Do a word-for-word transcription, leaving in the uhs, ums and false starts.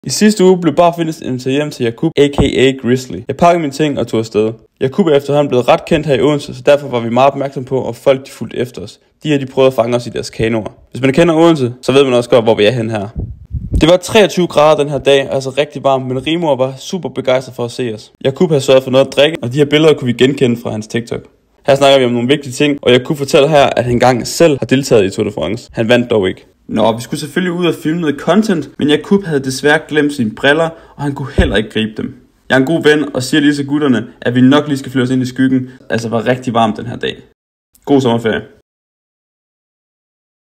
I sidste uge blev Bar Fitness inviteret hjem til Jakub, aka Grizzly. Jeg pakkede mine ting og tog afsted. Jakub er efterhånden blevet ret kendt her i Odense, så derfor var vi meget opmærksom på, at folk de fulgte efter os. De her de prøvede at fange os i deres kanoer. Hvis man kender Odense, så ved man også godt, hvor vi er hen her. Det var treogtyve grader den her dag, altså rigtig varmt, men Rimor var super begejstret for at se os. Jakub havde sørget for noget at drikke, og de her billeder kunne vi genkende fra hans TikTok. Her snakker vi om nogle vigtige ting, og Jakub fortæller her, at han engang selv har deltaget i Tour de France. Han vandt dog ikke. Nå, vi skulle selvfølgelig ud og filme noget content, men Jakub havde desværre glemt sine briller, og han kunne heller ikke gribe dem. Jeg er en god ven og siger lige til gutterne, at vi nok lige skal flytte os ind i skyggen, altså var rigtig varmt den her dag. God sommerferie.